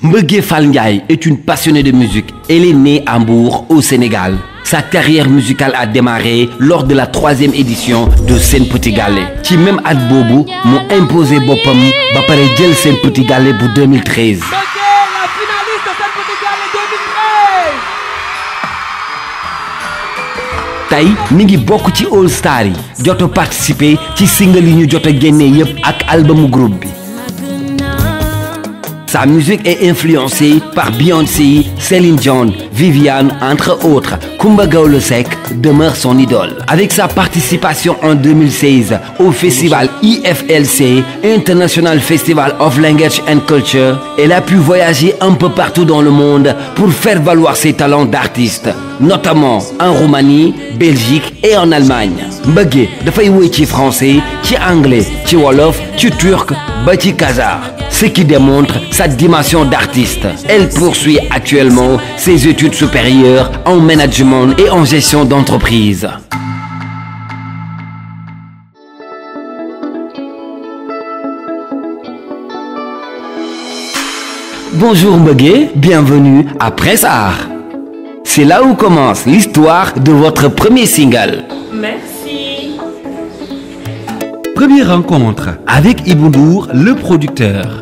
Mbeugué Fall Ndiaye est une passionnée de musique. Elle est née à Mbour, au Sénégal. Sa carrière musicale a démarré lors de la 3e édition de Sen Petit Gallé. Ci même at boobu mu imposé boppam ba pare jël Sen Petit Gallé bu 2013. La finaliste de Sen Petit Gallé 2013. tey mi ngi bokk ci All Star yi jot a participer ci single yi ñu jot a génne yépp ak albumu groupe bi. Sa musique est influencée par Beyoncé, Céline Dion, Viviane, entre autres. Coumba Gawlo Seck demeure son idole. Avec sa participation en 2016 au festival IFLC, International Festival of Language and Culture, elle a pu voyager un peu partout dans le monde pour faire valoir ses talents d'artiste, notamment en Roumanie, Belgique et en Allemagne. Mbeugué dafay woy ci français, ci anglais, ci wolof, ci turc, ba ci khazar. Ce qui démontre sa dimension d'artiste. Elle poursuit actuellement ses études supérieures en management et en gestion d'entreprise. Bonjour Mbeugué, bienvenue à Pressart. C'est là où commence l'histoire de votre premier single. Merci. Première rencontre avec Ibou Ndour, le producteur.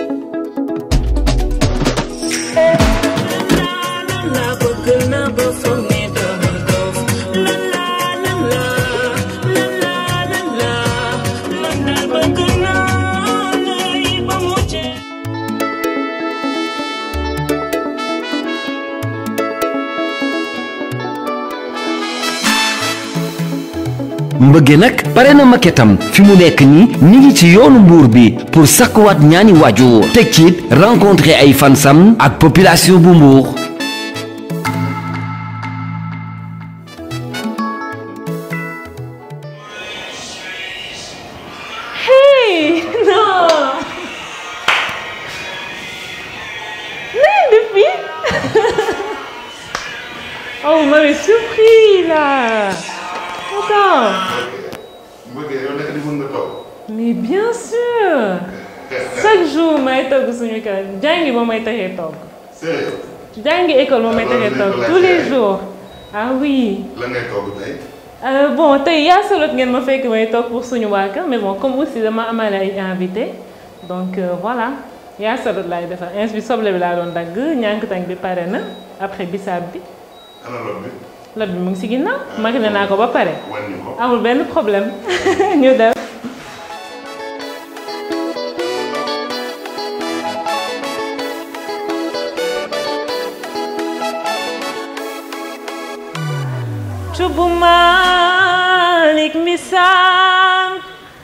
Mbeugué nag pare na maquettam fi mu nekk nii ñu ngi ci yoonu Mbuur bi pour sakkuwaat ñaani waajur teg ci rencontrer ay fansam ak population bu Mbuur. Hey, non. Depuis. Oh, vous m'avez surpris là. Attends. Mais bien sûr. Chaque jour may togg suñu kër jàngi ba may taxee togg. Jàngi école ba may taxee togg tous les jours. Ah oui. lan ngay togg tey. Bon tey yaa solot ngeen ma fekk may togg pour suñu waa kër mais bon comme aussi dama amale ay invité donc voilà yaa solot laay defar ins bi soble bi laa doon dagg ñànkatang bi pare na après bisaab bi. ana lot bi. lot bi mu ngi si ginnaaw. mariné naa ko ba pare. wàññi ko. amul benn problème ñu def. Cubu Malik misaan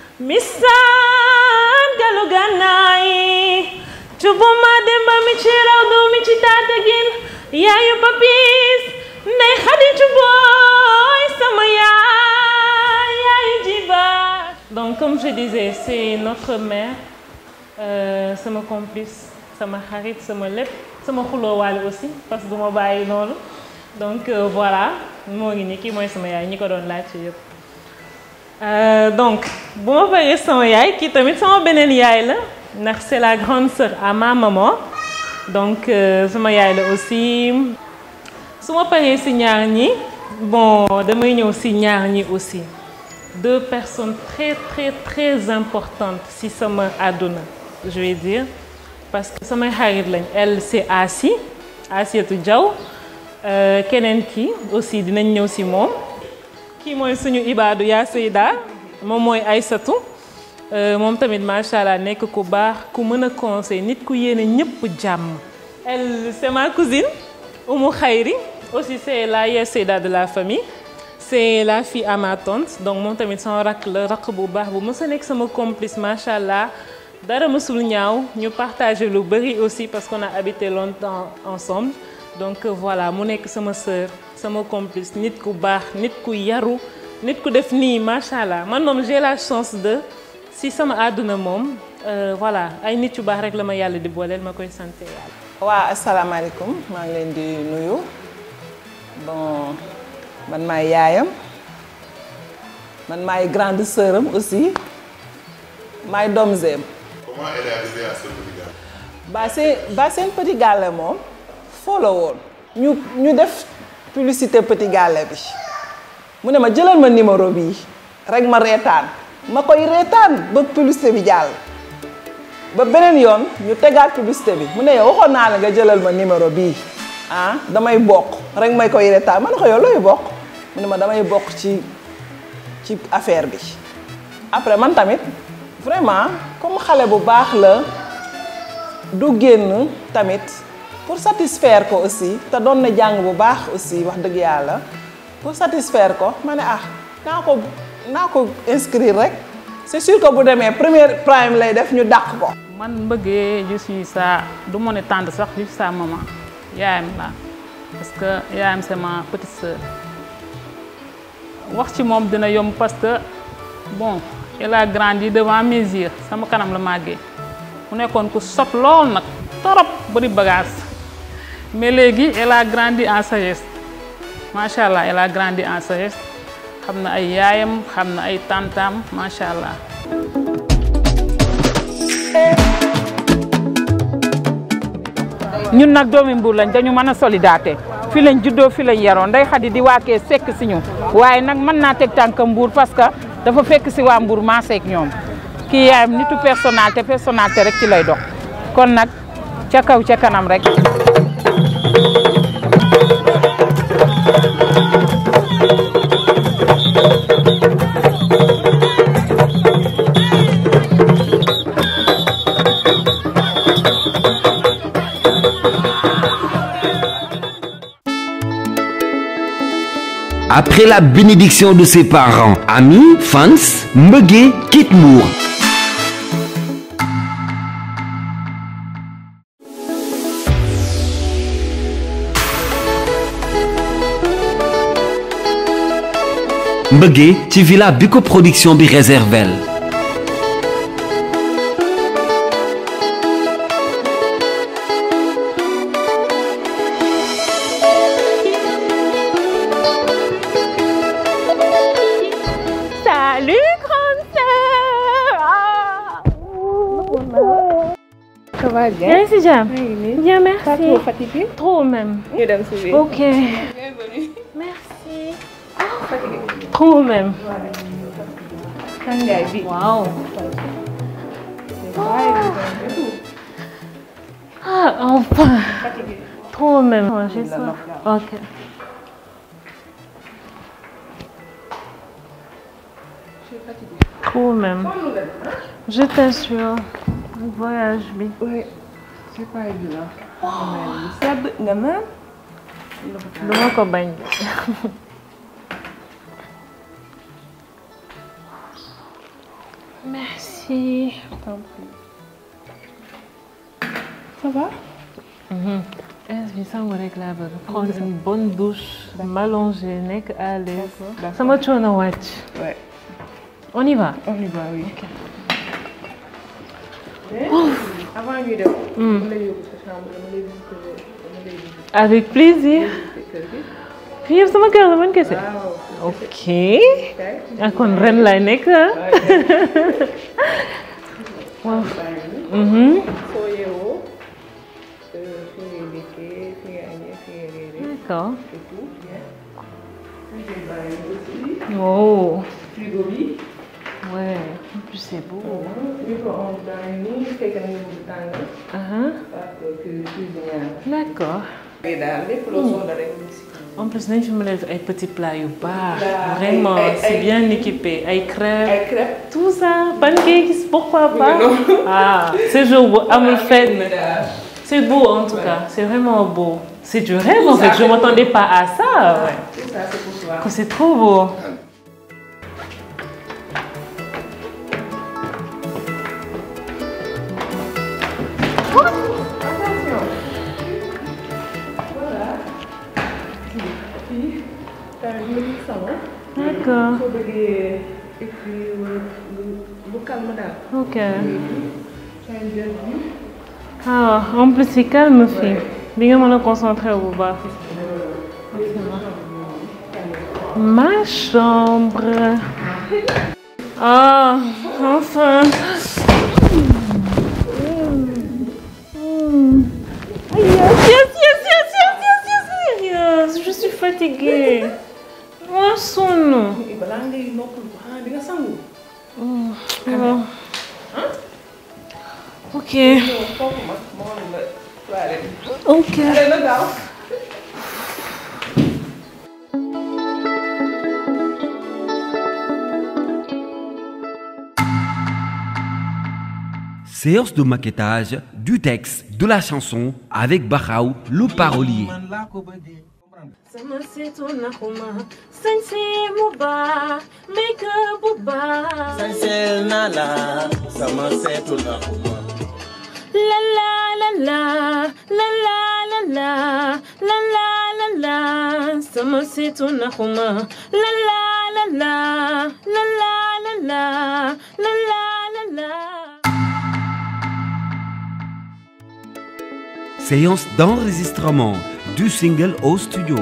galu gànnaay cubu ma demba mi ci raw du mi ci taatagin yaayu papis ndey xadi cubooy sama yaayu jiba. Donc comme je disais c'est notre mère sama complice sama xarit sama lépp sama xuloowaale aussi parce que du ma bàyyi noonu. Donc voilà moo ngi nii kii mooy sama yaay ñi ko doon laaj ci yëpp donc bu ma paree sama yaay kii tamit sama beneen yaay la ndax c'est la grande sœur à ma maman donc sama yaay la aussi su ma paree si ñaar ñi bon damay ñëw si ñaar ñi aussi deux personnes très importantes si sama àdduna je vais dire parce que samay xarit lañ elle c'est Asiatou Diaw. Keneen ki aussi dinañ ñëw si moom kii mooy suñu ibaadu yaa Seyda moom mooy Aysatu moom tamit macha allah nekk ku baax ku mën a conseil nit ku yéene ñëpp jàmm. Elle c'est ma cousine Oumou Khayri aussi c'est la yaa Seyda de la famille c'est la fille à ma tante donc moom tamit sama rakk la rakk bu baax bu mës a nekk sama complice macha allah dara mësul ñaaw ñu partager lu bari aussi parce qu'on a habité longtemps ensemble. Donc voilà mu nekk sama sœur sama complice nit ku baax nit ku yaru nit ku def nii macha allah man moom j'ai la chance de si sama àdduna moom voilà ay nit yu baax rek la ma yàlla di booleel ma koy sant yàlla. waa asalaamaaleykum maa ngi leen di nuyu bon man maay yaayam man maay grande sœuram aussi maay doom zeem. Comment elle est arrivée à Sen Petit Gallé? ba seen Petit Gallé moom foo la woon ñu def publicité Petit Gallé bi mu ne ma jëlal ma numéro bii rek ma reetaan ma koy reetaan ba publicité bi jàll ba beneen yoon ñu tegaat publicité bi mu ne yow waxoon naa la nga jëlal ma numéro bii damay bokk rek may koy reetaan ma ne ko yow looy bokk mu ne ma damay bokk ci affaire bi après man tamit vraiment comme xale bu baax la du génn tamit pour satisfaire ko aussi te doon na jàng bu baax aussi wax dëgg yàlla pour satisfaire ko ma ne naa ko inscrire rek c'est sûr que bu demee première prime lay def ñu dàq ko. man Mbeugué je suis sa du ma ne tante sax je suis sa maman yaayam la parce que yaayam c'est ma petite sœur wax ci moom dina yomb parce que bon elle a grandi devant mes yeux sama kanam la màggee mu nekkoon ku sopp lool nag torop bari bagage mais léegi elle a grandi en sagesse macha allah elle a grandi en sagesse xam na ay yaayam xam na ay tantam macha allah. ñun nag doomi Mbour lañ dañu mën a solidarité fi lañ juddoo fi lañ yaroon Ndeye Khady di waakee fekk si ñu waaye nag mën naa teg tànk Mbour parce que dafa fekk si waa Mbour maaseek ñoom kii yaayam nitu personnalité rek ci lay dox kon nag ca kaw ca kanam rek. Après la bénédiction de ses parents, amis, fans, Mbeugué quitte Mbour. Mbeugué ci villa bi ko production bi réservel. Salut grande sœur. Ça va bien? Bien si jàmm. Bien merci. Pas trop fatigué? Trop même. ñu dem si biir. Ok. Bienvenue. Merci. Fatigué. Trop même. Tàngaay bi. Wow. C'est pas évident du tout. Ah enfin. Fatigué. Trop même. Oh, j'ai soif. Ok. Je suis fatiguée. Trop même. Je t'assure. Voyage bi. Oui, c'est pas évident. Sedd nga naan. Duma ko bañ. Merci. Ça va? Est-ce que ça me réclame prendre une bonne douche, m'allonger, nekk à l'aise. D'accord. Sama coono wàcc. Ouais. On y va. On y va, oui. Mais, avant ñuy dem. dama lay yóbbu sa chambre, dama lay visiter. Avec plaisir. Kër gi. Fii yëpp sama kër la man kese. Waaw. Ok. Ah kon ren lay nekk. Waaw. Soo yeewoo, fi ngay ndékkee, fi ngay añee, fi ngay reeree. D'accord. Et tout, bien. J'ai bàyyi aussi. Oh. Frigo bi. Ouais. En plus c'est beau. Micro-ondes baa ngi nii, fekk na nga bëgg tàngal. Parce que cuisinière. D'accord. Et daal lépp loo soxla rek ñu si. En plus nañ fi mën a def ay petits plats yu baax. Vraiment c'est bien équipé. Ay crêpes. Ay crêpes. Tout ça. Pancakes, pourquoi pas? Ah, ce jour bu amul fenn. C'est beau en tout cas. C'est vraiment beau. C'est du rêve en fait. Je m'attendais pas à ça. Ouais. Tout ça c'est pour toi. Que c'est trop beau. D'accord. Soo bëggee écrit bu calme daal. Ok. Ah, en plus c'est calme fii. Di nga mën a concentrer bu baax. Ma chambre. Ah, enfin. fatiguée. Moi sonn. balaa ngay noppalu ko xanaa di nga sangu. Non. Ok. Ok. Séance de maquettage du texte de la chanson avec Bakhaw, le parolier. Sama seetu naxuma sañse mu baax make-up bu baax sañseel naa la sama seetu naxuma la la la la la la la la la la la la sama seetu naxuma la la la la la la la la la la la la. Séance d'enregistrement du single au studio.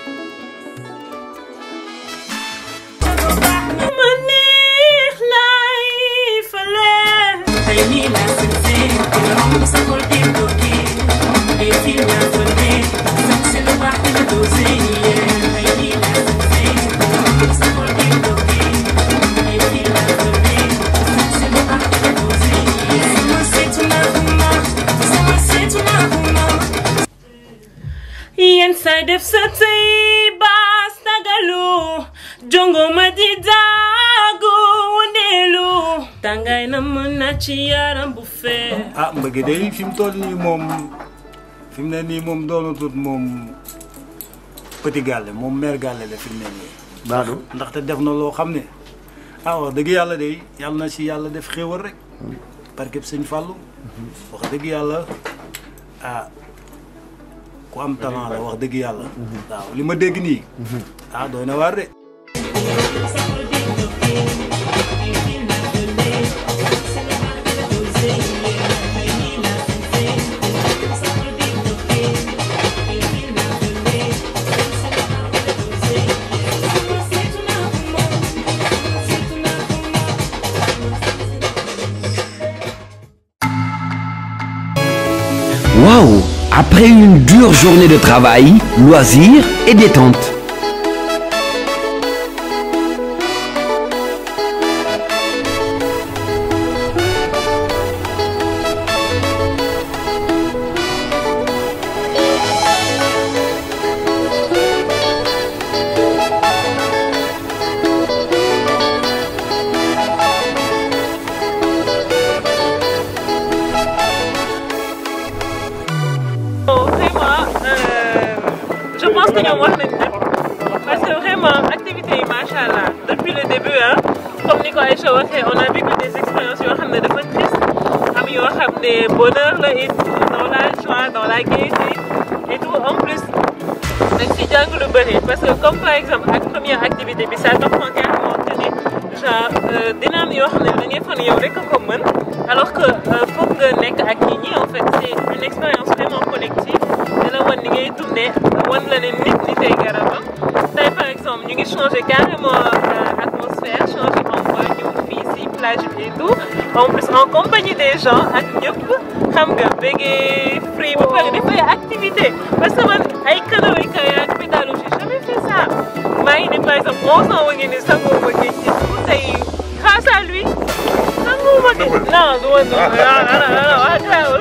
Yen say def sa tey baas tagalu jongo ma di daagu wundeelu tàngaay na mën na ci yaram bu fee. ah mbëgg day fi mu toll nii moom fi mu ne nii moom doonatut moom petit gàlle moom mère gàlle la fi mu ne nii. baadu ndaxte def na loo xam ne ah wax dëgg yàlla day yàlla na si yàlla def xéewal rek. barkeb sëñ Fallou. wax dëgg yàlla ah. ku am talent la wax dëgg yàlla. waaw li ma dégg nii. ah doy na waar de. Waouh! Après une dure journée de travail, loisirs et détente. Je pense que ñoom wax nañ lépp parce que vraiment activité yi macha allah depuis le début hein comme ni ko Aïcha waxee on a vécu des expériences yoo xam ne dafa triste am yoo xam ne bonheur la et dans la joie dans la gaieté et tout en plus dañ ci jàng lu bëri parce que comme par exemple ak première activité bi ça t'apprend carrément que ne genre dina am yoo xam ne da ngay fan yow rek a ko mën alors que foog nga nekk ak nit ñi en fait c'est une expérience vraiment collective de la wan ni ngay dundee wan la ne nit ñi tey garabam tey par exemple ñu ngi changer carrément atmosphère changer endroit ñëw fii si plage bi et tout en plus en compagnie des gens ak ñëpp xam nga béggee free ba pare def ay activité parce que man ay canoë kayak pédalo j'ai jamais fait ça maa ngi ni par exemple 11 ans wa ngi ni sangoo ma géej gi tout tey grâce à lui sangoo ma géej non du ma non wax grawul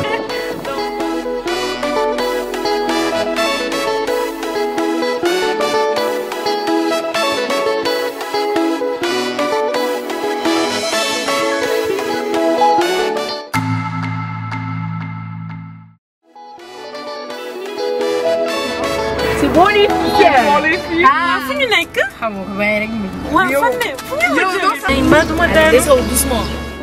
ah fu ñu nekk. xam nga bay rek mi. waaw fan ne fu ñu jëlee. ma duma daal desal doucement.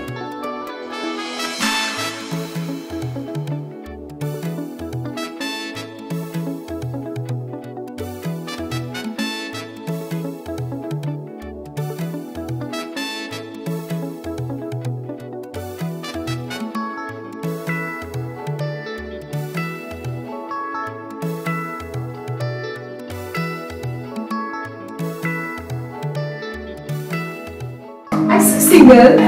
Single.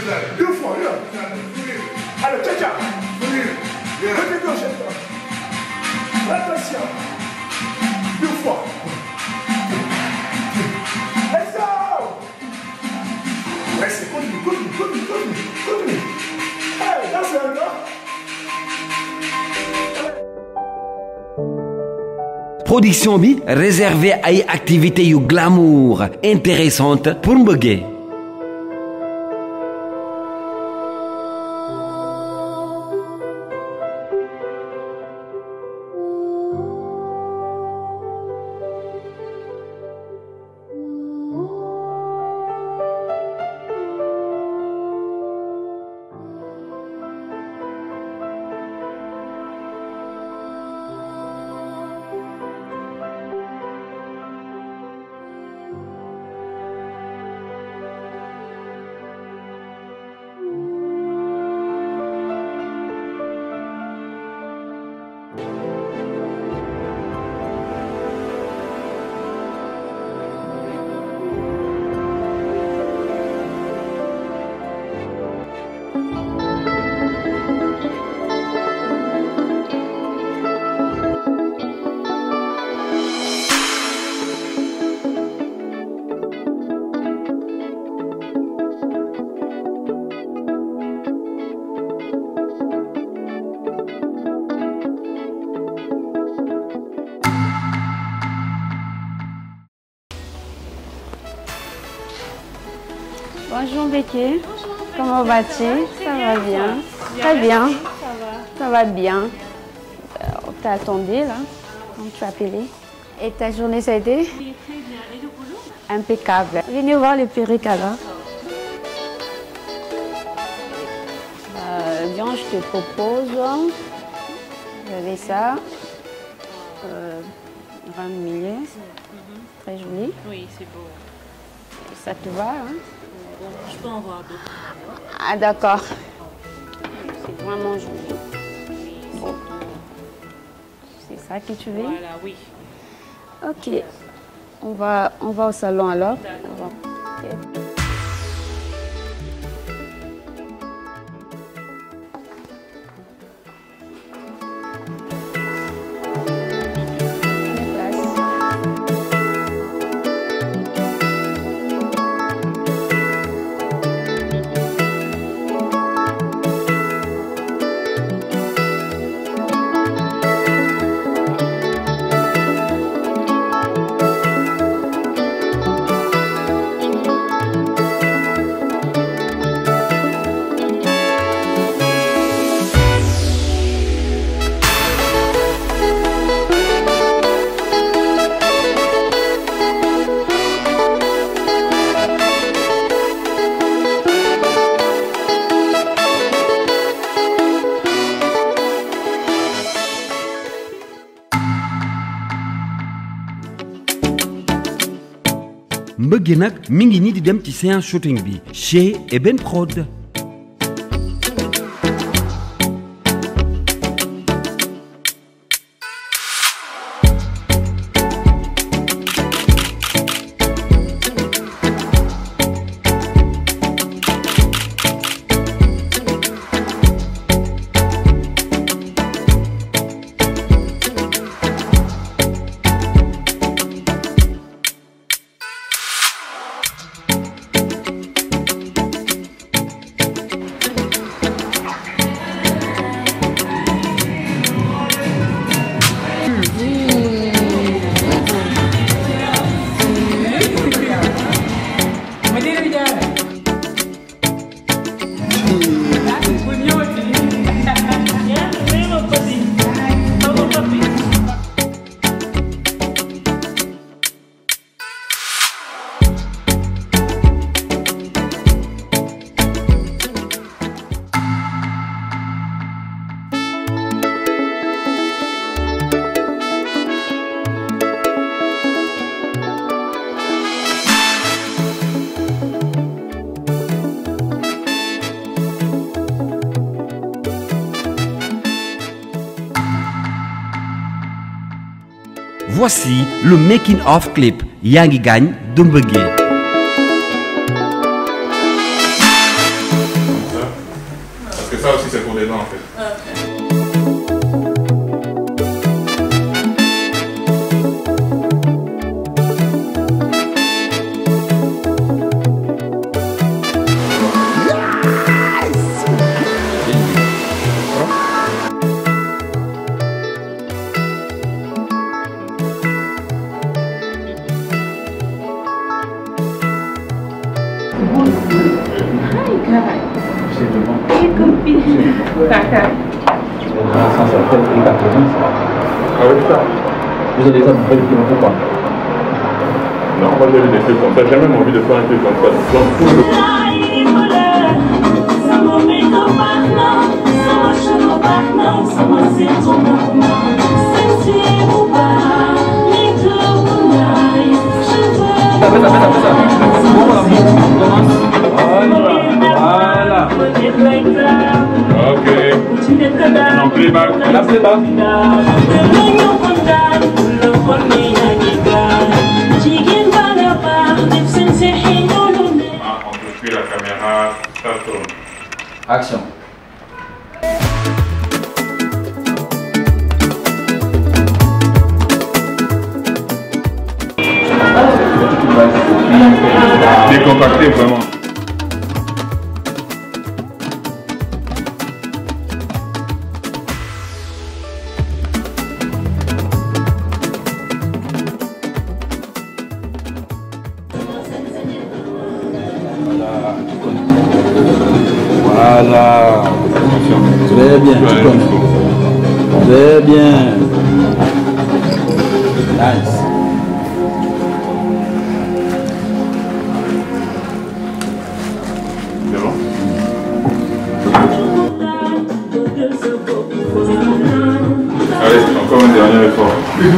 2 fois, allez, tcha-tcha. Revez gauche. Attention. 2 fois. Let's go. Restez, continue. Hey, that's it, là. Production bi réservé ay activités yu glamour intéressantes pour mbëggee. Bonjour Becky, comment vas-tu? Ça va bien, très bien, ça va bien. On t'a attendu là, quand tu as appelé. Et ta journée ça a été? Très bien, et le boulot? Impeccable. Venez voir le perruque alors. Viens, je te propose, j'avais ça, grand milieu, très joli. Oui, c'est beau. Ça te va, hein? Je peux en voir d'autres. Ah d'accord. C'est vraiment joli. Oui, bon. C'est ça que tu veux? Voilà, oui. Ok. On va au salon alors. Okay. mbëgge nag mi ngi nii di dem ci séance shooting bi chez Eben Prod. Voici le making of clip Yaa ngi gaañ de mbëggee. les dents en fait. Vous avez ça pour faire des trucs comme ça? Non, moi j'ai des trucs comme ça, j'ai même envie de faire un truc comme ça. Voilà. Ok. Non, playback. La playback. On peut suivre la caméra, ça tourne. Action. Décompacté vraiment. Voilà. Très bien. Très bien. Nice. C'est bon? Allez, encore un dernier effort.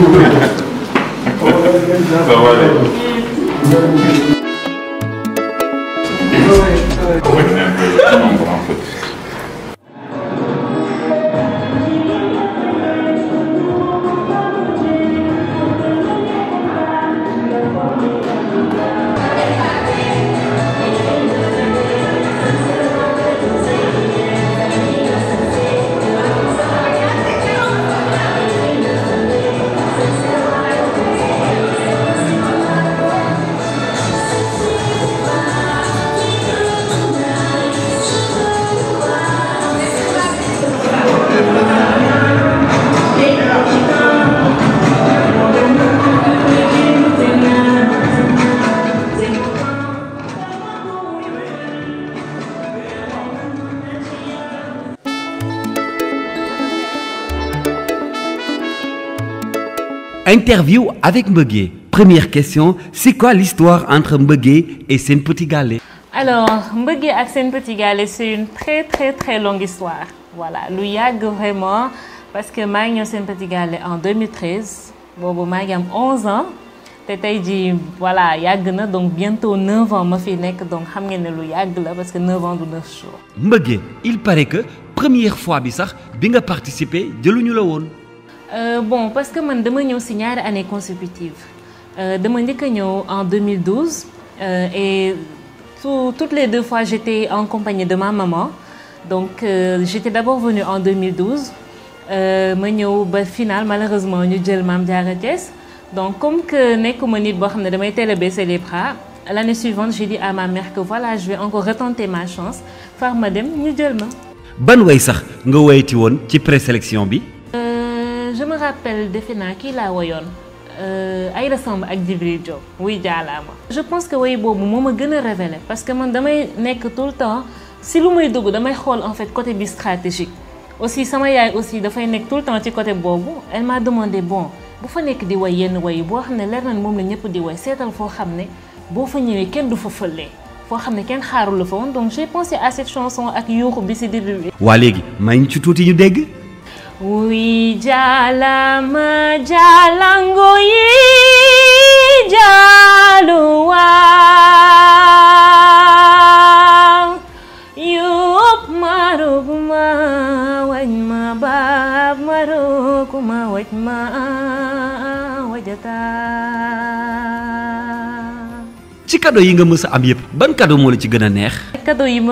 Ça va aller. Revenez un peu en fait. Interview avec Mbeugué. Première question, c'est quoi l'histoire entre Mbeugué et Sen Petit Gallé? Alors, Mbeugué et Sen Petit Gallé, c'est une très longue histoire. Voilà, lu yàgg vraiment parce que maa ngi ñëw Sen Petit Gallé en 2013 boobu maa ngi am 11 ans te tey jii voilà yàgg na donc bientôt 9 ans ma fi nekk donc xam ngeen ne lu yàgg la parce que 9 ans du 9 jours. Mbeugué, il paraît que première fois bi sax bi nga participer jëluñu la woon. Bon, parce que man dama ñëw si ñaari année consécutive dama njëkk a ñëw en 2012 et toutes les deux fois j'étais en compagnie de ma maman donc j'étais d'abord venue en 2012 ma ñëw ba final malheureusement ñu jël Mame Diarra Thiès donc comme que nekkuma nit boo xam ne damay teel a baisser les bras l'année suivante j'ai dit à ma mère que voilà je vais encore retenter ma chance far ma dem ñu jël ma. ban way sax nga woyti woon ci présélection bi. Je me rappelle defe naa kii laa woyoon Aïda Samb ak Djibril Diop wuy jaalaama. Je pense que way boobu moo ma gën a révélé parce que man damay nekk tout le temps si lu may dugg damay xool en fait côté bi stratégique aussi sama yaay aussi dafay nekk tout le temps ci côté boobu elle m'a demandé bon bu fa nekk di way yenn way boo xam ne leer na moom la ñëpp di way seetal foo xam ne boo fa ñëwee kenn du fa fëlee foo xam ne kenn xaarul la fa woon donc j'ai pensé à cette chanson ak yuuxu bi si début bi. waa léegi may ñu ci tuuti ñu dégg. Wi jalama jalango yi jaluwa yup maruguma wajma bab maruguma wajma wajata. ci cadeau yi nga mës a am yépp ban cadeau moo la ci gën a neex. cadeau yi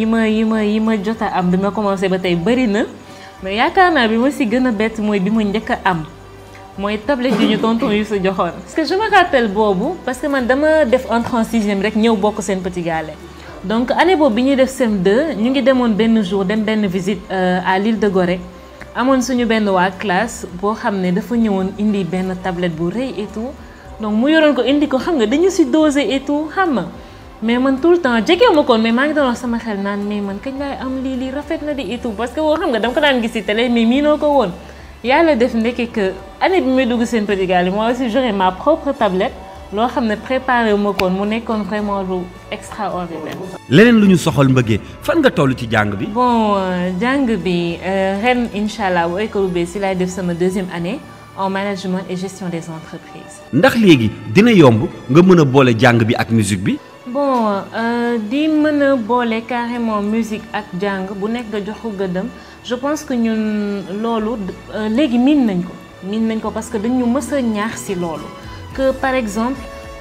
ma jot a am bi ma commencé ba tey bëri na mais yaakaar naa bi ma si gën a bett mooy bi ma njëkk a am mooy tablette yi ñu tonton yu sa joxoon. parce que je me rappelle boobu parce que man dama def entrée en 6e rek ñëw bokk seen Petit Gallé donc année boobu bi ñuy def CM2 ñu ngi demoon benn jour dem benn visite à l'île de Gorée amoon suñu benn waa classe boo xam ne dafa ñëwoon indi benn tablette bu rëy et tout donc mu yoroon ko indi ko xam nga dañu si dosé et tout xam nga mais man tout le temps jegewu ma koon mais maa ngi doon wax sama xel naan mais man kañ laay am lii rafet na di et tout parce que boo xam nga dama ko daan gis ci télé mais miinoo ko woon yàlla def ndekki que année bi may dugg seen Petit Gallé moi aussi j'aurais ma propre tablette loo xam ne préparé wu ma koon mu nekkoon vraiment lu extraordinaire. leneen lu ñu soxal mbëggee fan nga toll ci jàng bi. bon jàng bi ren incha allah bu école bi si laay def sama 2e année en management et gestion des entreprises. ndax léegi dina yomb nga mën a boole jàng bi ak musique bi. bon di mën a boole carrément musique ak jàng bu nekk nga jox ko gëddam je pense que ñun loolu léegi miin nañ ko parce que dañu mës a ñaax si loolu que par exemple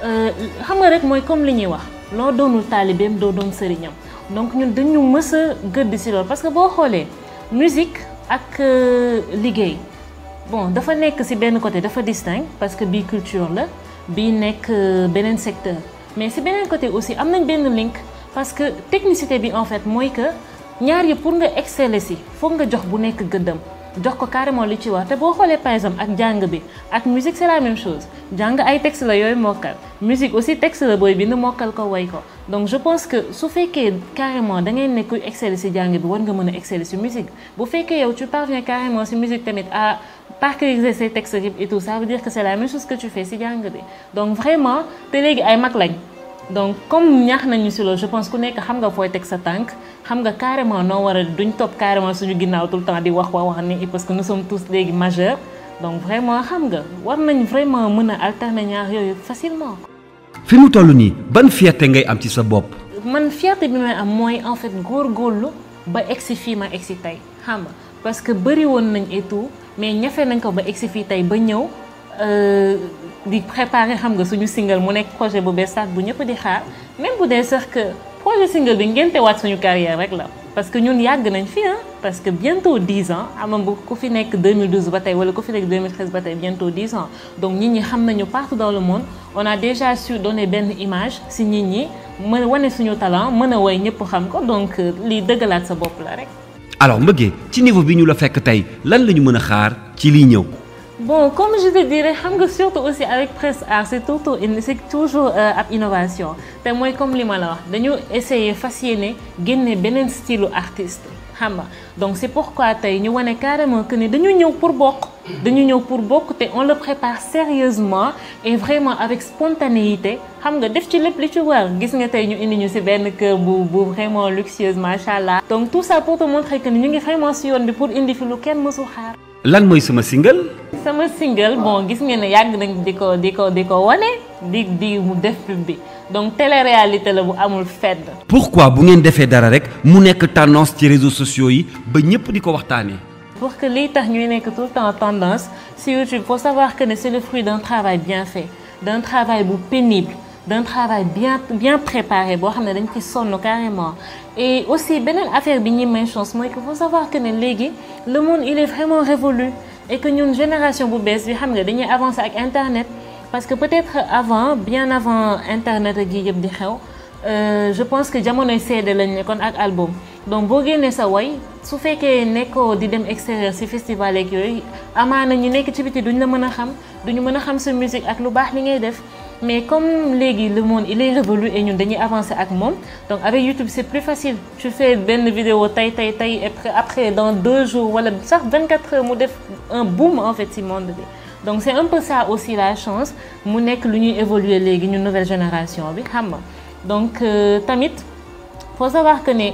xam nga rek mooy comme li ñuy wax loo doonul taalibeem doo doon sëriñam donc ñun dañu mës a gëdd si loolu parce que boo xoolee musique ak liggéey bon dafa nekk si benn côté dafa distinct parce que bii culture la bii nekk beneen secteur mais si beneen côté aussi am nañ benn link parce que technicité bi en fait mooy que ñaar yi pour nga exceller si foog nga jox bu nekk gëddam jox ko carrément li ci wax te boo xoolee par exemple ak jàng bi ak musique c'est la même chose jàng ay texte la yooyu mokkal musique aussi texte la booy bind mokkal ko way ko donc je pense que su fekkee carrément da ngay nekk exceller si jàng bi war nga mën a exceller si musique bu fekkee yow tu parviens carrément si musique tamit à parcuriser ces textes et tout ça veut dire que c'est la même chose que tu fais si jàng bi donc vraiment te léegi ay mag lañ donc comme ñaax nañu si loolu je pense ku nekk xam nga fooy teg sa tànk xam nga carrément noo war a duñ topp carrément suñu ginnaaw tout le temps di wax ni parce que nous sommes tous léegi majeurs donc vraiment xam nga war nañ vraiment mën a alterner ñaar yooyu facilement. fi mu toll nii ban fierté ngay am ci sa bopp. man fierté bi may am mooy en fait góorgóorlu ba egsi fii ma egsi tey xam nga parce que bëri woon nañ et tout mais ñafe nañ ko ba egsi fii tey ba ñëw di préparer xam nga suñu single mu nekk projet bu bees sax bu ñëpp di xaar même bu dee sax que projet single bi ngeen teewaat suñu carrière rek la parce que ñun yàgg nañ fi parce que bientôt 10 ans am bu ku fi nekk 2012 ba tey wala ku fi nekk 2013 ba tey bientôt 10 ans donc nit ñi xam nañu partout dans le monde on a déjà su donner benn image si nit ñi mën a wane suñu talent mën a woy ñëpp xam ko donc lii dëggalaat sa bopp la rek. alors mbëggee ci niveau bi ñu la fekk tey lan la ñu mën a xaar ci liy ñëw. bon comme je te dirais xam nga surtout aussi avec Presse Art c'est toujours ab innovation te mooy comme li ma la wax dañu essayer fas yéene génne beneen style artiste xam nga donc c'est pourquoi tey ñu wane carrément que ne dañu ñëw pour bokk te on le prépare sérieusement et vraiment avec spontanéité xam nga def ci lépp li ci war gis nga tey ñu indi ñu ci benn kër bu vraiment luxueuse macha allah. donc tout ça pour te montrer que ñu ngi vraiment ci yoon bi pour indi fi lu kenn mësul xaar. lan mooy sama single. sama single bon gis ngeen ne yàgg nañ di ko wane di mu def pub bi donc télé-réalité la bu amul fedd. pourquoi bu ngeen defee dara rek mu nekk tendance ci réseaux sociaux yi ba ñëpp di ko waxtaanee. pour que liy tax ñuy nekk tout le temps tendance sur YouTube faut savoir que c'est le fruit d'un travail bien fait d'un travail bu pénible d'un travail bien préparé boo xam ne dañ ci sonn carrément. et aussi beneen affaire bi ñuy may chance mooy que faut savoir que ne léegi le monde il est vraiment révolu et que ñun génération bu bees bi xam nga dañuy avancer ak internet parce que peut-être bien avant internet ak yi yëpp di xew je pense que jamonoy CD lañ nekkoon ak album donc boo génnee sa way su fekkee nekkoo di dem extérieur ci festival ak yooyu amaana ñu nekk ci biti duñ la mën a xam duñu mën a xam sa musique ak lu baax li ngay def. mais comme léegi le monde il est révolu et ñun dañuy avancer ak moom donc avec YouTube c'est plus facile tu fais benn vidéo tey et après dans 2 jours wala sax 24 heures mu def un boom en fait ci monde bi donc c'est un peu ça aussi la chance mu nekk lu ñuy évoluer léegi ñun nouvelle génération bi xam nga donc tamit faut savoir que ne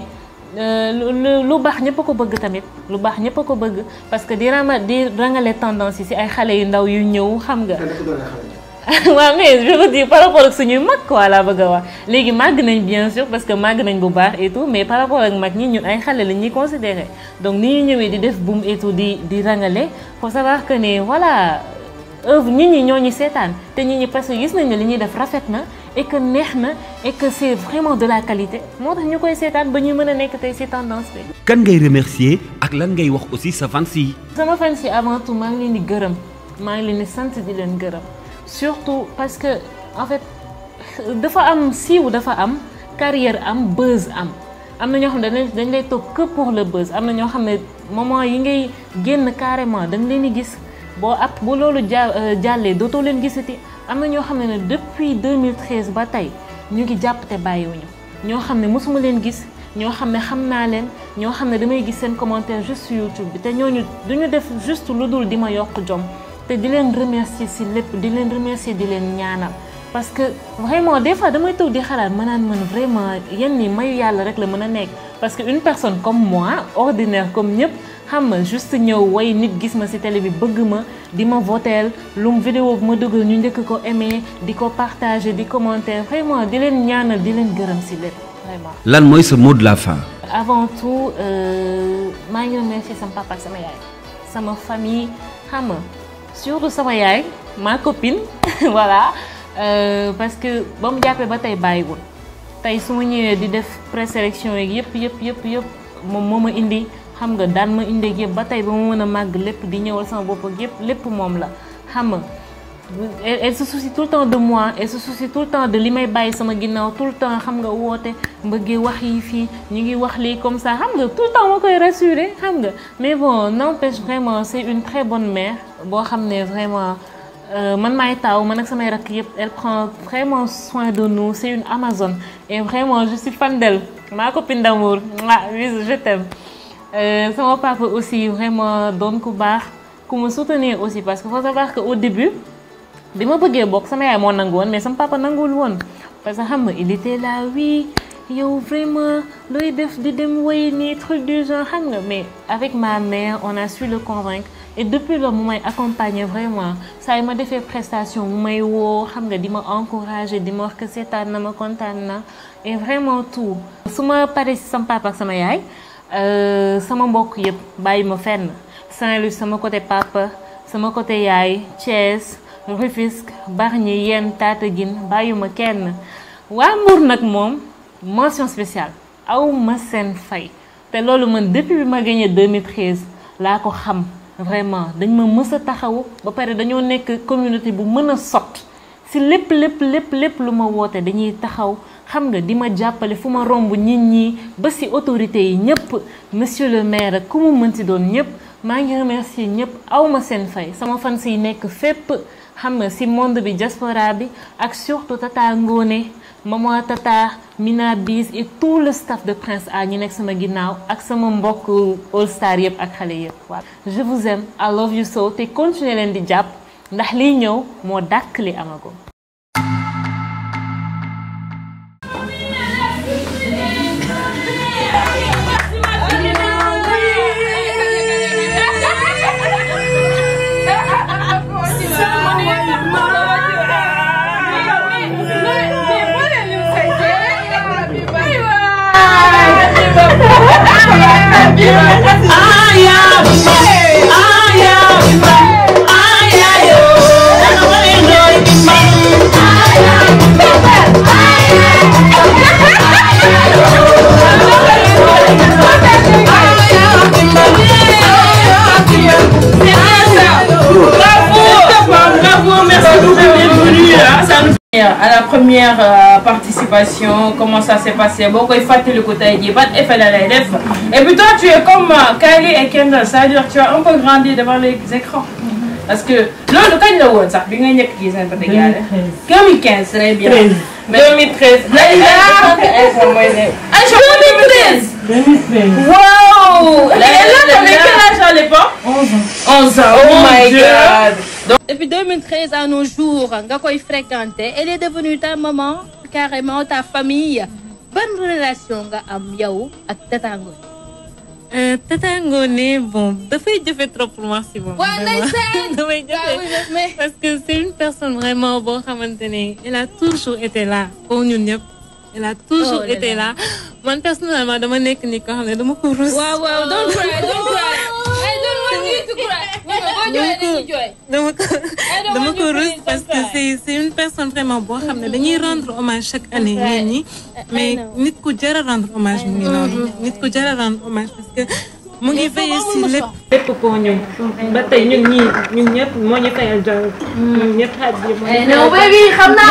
lu baax ñëpp a ko bëgg tamit lu baax ñëpp a ko bëgg parce que di rangale tendance yi ci ay xale yu ndaw yu ñëw xam nga. waaw mais je veux dire par rapport ak suñuy mag quoi laa bëgg a wax léegi màgg nañ bien sûr parce que màgg nañ bu baax et tout mais par rapport ak mag ñi ñun ay xale la ñuy considérer donc ni ñu ñëwee di def boom et tout di rangale faut savoir que ne voilà œuvre nit ñi ñoo ñu seetaan te nit ñi parce que gis nañ ne li ñuy def rafet na et que neex na et que c'est vraiment de la qualité moo tax ñu koy seetaan ba ñuy mën a nekk tey ci tendance bi. kan ngay remercier ak lan ngay wax aussi sa fans yi. sama fans yi avant tout maa ngi leen di gërëm maa ngi leen di sant di leen gërëm surtout parce que en fait dafa am siiw dafa am carrière am buzz am na ñoo xam ne dañ lay toog que pour le buzz am na ñoo xam ne moment yi ngay génn carrément dañ leen di gis boo bu loolu jàllee dootoo leen gisati am na ñoo xam ne depuis 2013 ba tey ñu ngi jàpp te bàyyiwuñu ñoo xam ne mosuma leen gis ñoo xam ne xam naa leen ñoo xam ne damay gis seen commentaire juste YouTube bi te ñooñu duñu def juste lu dul di ma yokk jom te di leen remercier ci lépp di leen remercier di leen ñaanal parce que vraiment des fois damay toog di xalaat ma naan man vraiment yenn ni mayu yàlla rek la mën a nekk parce que une personne comme moi ordinaire comme ñëpp xam nga juste ñëw way nit gis ma ci télé bi bëgg ma di ma voteel lu mu vidéo bu ma dugal ñu njëkk ko aimer di ko partager di commenter vraiment di leen ñaanal di leen gërëm ci lépp vraiment. lan mooy sa mot de la fin. avant tout maa ngi remercier sama papa ak sama yaay sama famille xam nga surtout sama yaay ma copine voilà. Parce que ba mu jàppee ba tey bàyyiwul tey su ma ñëwee di def présélection yeeg yëpp moom moo ma indi xam nga daan ma indi yëpp ba tey ba ma mën a màgg lépp di ñëwal sama bopp ak yëpp lépp moom la xam nga elle se soucie tout le temps de moi elle se soucie tout le temps de li may bàyyi sama ginnaaw tout le temps xam nga woote mbëggee wax yi fii ñu ngi wax lii comme ça xam nga tout le temps ma koy rassurer xam nga mais bon n'empêche vraiment c'est une très bonne mère boo xam ne vraiment man maay taaw man ak samay rakk yëpp elle prend vraiment soin de nous c'est une Amazone et vraiment je suis fan d'elle ma copine d'amour je t'aime sama papa aussi vraiment doon ku baax ku ma soutenir aussi parce que faut savoir que au début bi ma bëggee bokk sama yaay moo nangu woon mais sama papa nanguwul woon parce que xam nga il était là oui yow vraiment looy def di dem woy nii truc du genre xam nga mais avec ma mère on a su le convaincre et depuis là mu may accompagner vraiment saa yi ma defee prestation mu may woo xam nga di ma encourager di ma wax que seetaan na ma kontaan na et vraiment tout su ma paree si sama papa ak sama yaay sama mbokk yëpp bàyyi ma fenn Saint-Louis sama côté papa sama côté yaay Thiès Rufisque Bargny Yène Tataguine bàyyi ma kenn waa Mbour nag moom mention spéciale aw ma seen fay te loolu man depuis bi ma gagné 2013 laa ko xam vraiment dañ ma mës a taxaw ba pare dañoo nekk communauté bu mën a sot si lépp lu ma woote dañuy taxaw xam nga di ma jàppale fu ma romb nit ñi ba si autorités yi ñëpp monsieur le maire ku mu mënti doon ñëpp maa ngi remercier ñëpp aw ma seen fay sama fans yi nekk fépp xam nga si monde bi diaspora bi ak surtout Tata Ngone Maman Tata Mina Bis et tout le staff de Prince A ñi nekk sama ginnaaw ak sama mbokk All Star yëpp ak xale yëpp waaw. Je vous aime I love you so te continuer leen di jàpp ndax liy ñëw moo dàkk li amago. À la première participation, comment ça s'est passé? Beaucoup de fois, le côté dit pas effet dans les lèvres. Et puis toi, tu es comme Kylie et Kendall, ça veut dire que tu as un peu grandi devant les écrans. Parce que là, le cas de la WhatsApp, bien qu'il y ait qui sont pas égal. 2015, très bien. 2013. Ah, je 2013. Wow! Et là, t'avais quel âge à l'époque? 11 ans. Oh my God. Depuis 2013 à nos jours, nga koy fréquenter, elle est devenue ta maman, carrément ta famille. Bonne relation nga am yow ak Tata Ngone. Tata Ngone, bon, dafay jafe trop pour moi si bon. Ouais, parce que c'est une personne vraiment bon xamante ne, elle a toujours été là pour ñun ñëpp. Elle a toujours été là. Man personnellement dama nekk ni ko xam ne dama ko rus. Wow, don't cry, don't cry. I don't want you to cry. dama ko rus parce que c'est une personne vraiment boo xam ne dañuy rendre hommage chaque année nit ñi mais nit ku jar a rendre hommage mu ngi noonu nit ku jar a rendre hommage parce que mu ngi veillé si lépp pour ñun ba tey ñun ñëpp moo ñu fayal jàng ñun ñëpp xaaj bi non baby xam naa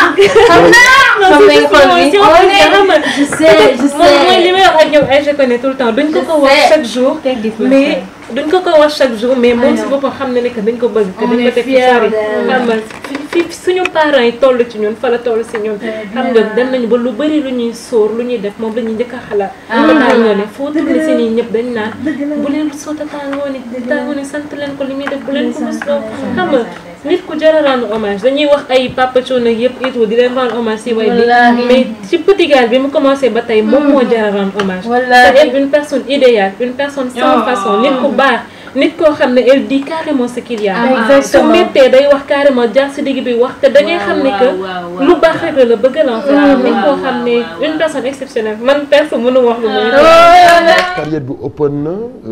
je sais mooy li may wax ak ñoom ay je connais tout le temps duñ ko wax chaque jour mais duñ ko wax chaque jour mais moom si boppam xam na ne que dañ ko bëgg que dañ ko teg ci sori xam nga fi suñu parents yi toll ci ñun fa la toll si ñun xam nga dem nañu ba lu bëri lu ñuy sóor lu ñuy def moom la ñuy njëkk a xalaat tàngoo ne foo tourné si nii ñëpp dañ naan bu leen soota tàngoo ne sant leen ko li muy def bu leen ko musloo xam nga nit ku jar a rendre hommage dañuy wax ay Papa Thione yëpp et tout di leen rendre hommage si way bi mais ci Petit Gallé bi mu commencé ba tey moom moo jar a rendre hommage c'est une personne idéale une personne sans façon nit ku baax nit koo xam ne elle dit carrément ce qu'il y a su méttee day wax carrément jaar si digg bi wax te da ngay xam ne que lu baax rek la bëgg la en fait nit koo xam ne une personne exceptionnelle man personne mënu wax lu muy carrière bi open na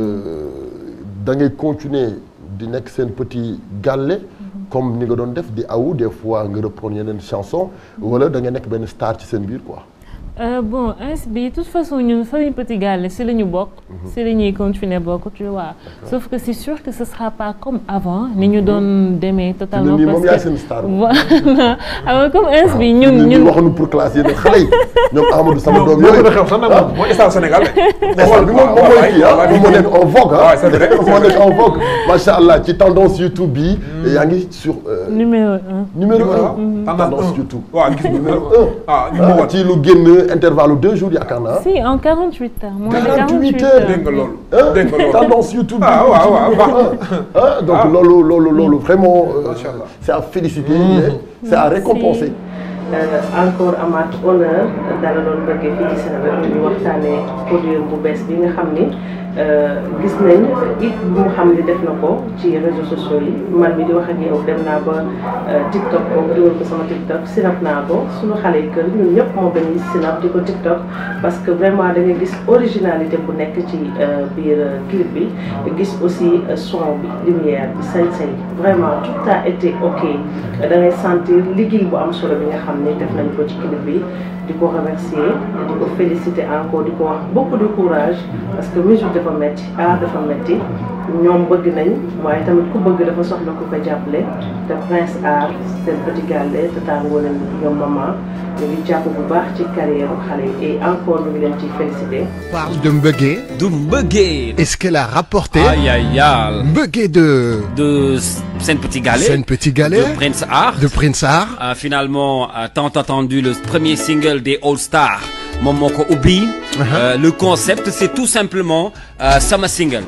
da ngay continuer di nekk seen Petit Gallé comme ni nga doon def di awu des fois nga reprendre yeneen chanson wala da nga nekk benn star ci seen biir quoi. Bon de toute façon ñun famille Petit Gallé si la ñu bokk. si la ñuy continuer bokk tu vois. sauf que c'est sûr que ce sera pas comme avant ni ñu doon demee totalement. parce que moom yaay seen star. voilà alors comme bi ñun waxuñu pour classe yi xale yi ñoom Amadou sama doom yooyu. xew sax nag mooy star Sénégal bi moom mooy kii moom moo nekk en vogue moo nekk en vogue macha allah ci tendance YouTube bi. yaa ngi sur. numéro 1. numéro 1. tendance YouTube. waaw gis numéro 1. ci lu génn. intervalle 2 jours yaakaar naa. si en 48 heures. moins de 48 heures dégg nga loolu. dégg nga loolu tendance YouTube. waaw donc loolu vraiment. c'est à féliciter. c'est à récompenser. encore amaat honneur dala doon bëggee fii ci Sénégal ñu waxtaanee produit bu bees bi nga xam ni gis nañ it bu mu xam ni def na ko ci réseaux sociaux yi man mi di wax ak yow dem naa ba TikTok ko dugal ko sama TikTok sinap naa ko suñu xale yi kër ñun ñëpp moom dañuy sinap di ko TikTok parce que vraiment da nga gis originalité bu nekk ci biir clip bi gis aussi son bi lumière bi sañ-sañ vraiment tout a été ok da ngay sentir liggéey bu am solo bi nga xam ne def nañ ko ci clip bi di ko remercier di ko féliciter encore di ko wax beaucoup de courage parce que musique dafa metti art dafa metti ñoom bëgg nañ waaye tamit ku bëgg dafa soxla ku ko jàppale te Prince Art seen Petit Gallé te tàngoo leen ñoom maman ñu ngi jàpp bu baax ci carrière xale yi et encore ñu ngi leen ci féliciter. Parle de mbëggeel. Du mbëggeel. Est-ce qu'elle a rapporté. Aïe aïe aïe. Mbëggeel de Sen Petit Gallé. Sen Petit Gallé. De Prince Art. De Prince Art. Finalement tant attendu le premier single des All Stars moom moo ko ubbi. Le concept c'est tout simplement sama single.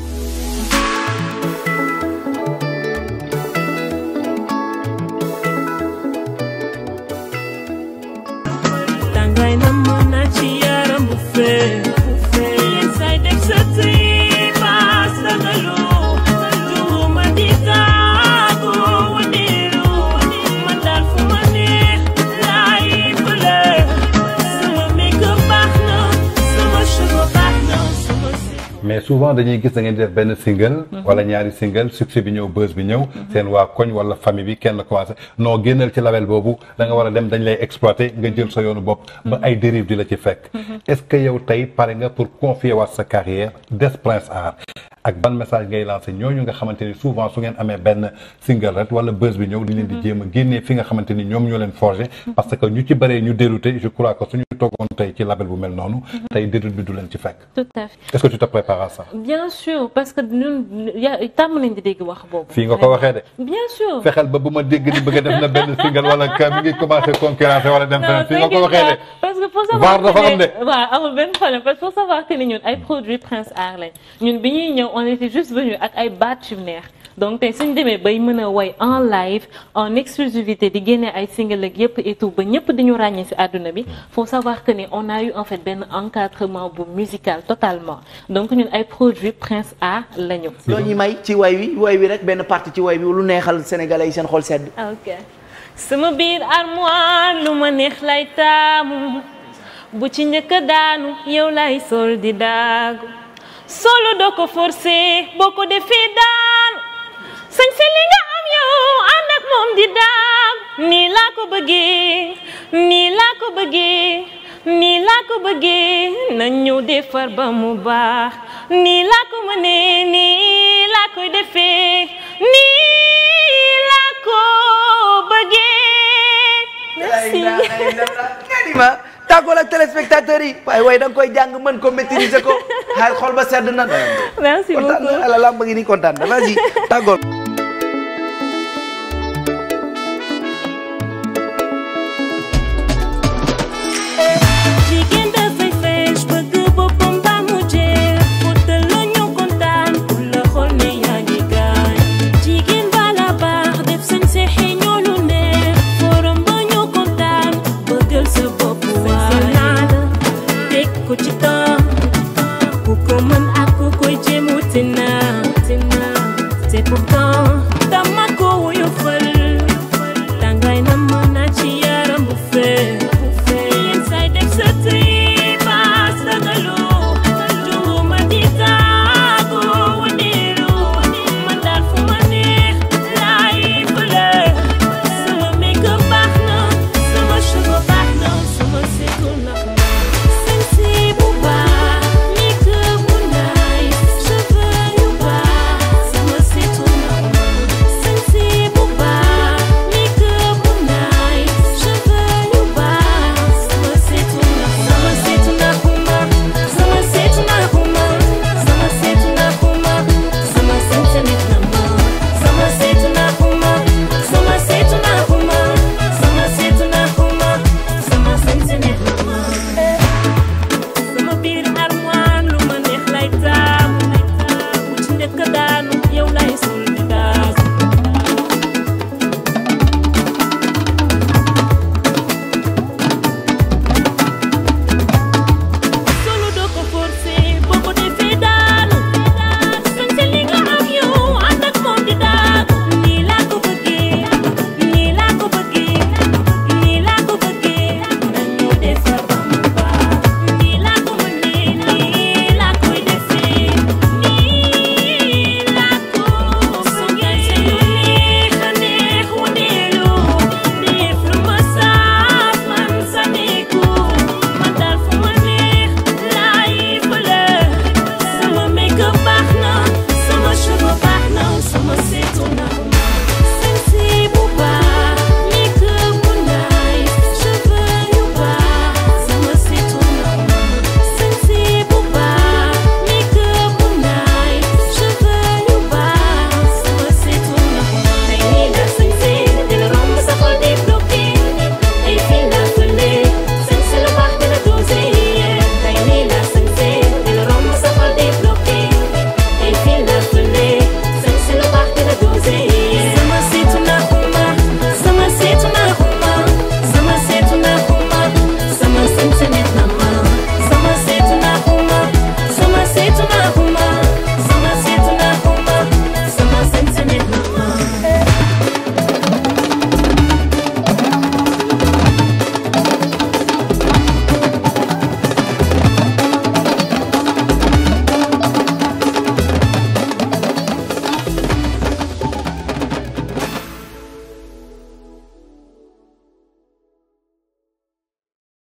mais souvent dañuy gis da ngeen di def benn single. wala ñaari single succès bi ñëw buzz bi ñëw. seen waa koñ wala famille bi kenn commencé noo génnal ci label boobu da nga war a dem dañ lay exploiter nga jël sa yoonu bopp. ba ay dérive di la ci fekk. est-ce que yow tey pare nga pour confier waat sa carrière des Prince Art. ak ban message ngay lancé ñooñu nga xamante ni souvent su ngeen amee benn single rek wala buzz bi ñëw di leen di jéem a génnee fi nga xamante ni ñoom ñoo leen forger. parce que ñu ci bëree ñu dérouté je crois que suñu toogoon tey ci label bu mel noonu. tey déroute bi du leen ci fekk. tout à fait. est-ce que tu te prépares à ça. bien sûr parce que ñun tàmm nañ di dégg wax boobu. fii nga ko waxee de. bien sûr. fexeel ba bu ma dégg ni bëgg a def na benn single wala ka mi ngi commencé concurrencer wala dem feneen fii nga ko waxee de. parce que pour savoir VAR dafa am de. waaw amul benn problème parce que pour savoir que ni ñun ay produits Prince Art lañ ñun bi ñuy ñëw on était juste venu ak ay baat yu neex donc tey suñu demee bay mën a way en live en exclusivité di génne ay single ak yëpp et tout ba ñëpp di ñu ràññee ci àdduna bi faut savoir que ni on a eu en fait benn encadrement bu musical totalement donc ñun ay produits Prince Art lañu. loolu ñu may ci way wi rek benn partie ci way bi lu neexal sénégalais yi seen xol sedd. ok sama biir armoire lu ma neex lay taamu bu ci njëkk a daanu yow lay sol di daagu solo doo ko forcé boo ko defee daan sañ se li nga am yow ànd ak moom di daam nii laa ko bëggee nii laa ko bëggee nii laa ko bëggee nañ ñëw defar ba mu baax nii laa ko mënee nii laa koy defee nii laa ko bëggee merci tàggool ak téléspectateurs yi waaye da nga koy jàng mën ko maîtriser ko xaal xol ba sedd na. merci beaucoup kontaan na ala làmb ngi nii kontaan na vas-y tàggool. jigéen dafay fees bëgg boppam ba mu jeex fotal la ñu kontaan ku la xool ne yaa ngi gaañ jigéen bala baax def sañ se xeeñoo lu neex forom ba ñu kontaan bëggal sa bopp waay teg ko ci temps ku ko mën ak ku koy jéem wuti na c'est pourtant dama ko wuyu fal tàngaay na mën na ci yaram bu fee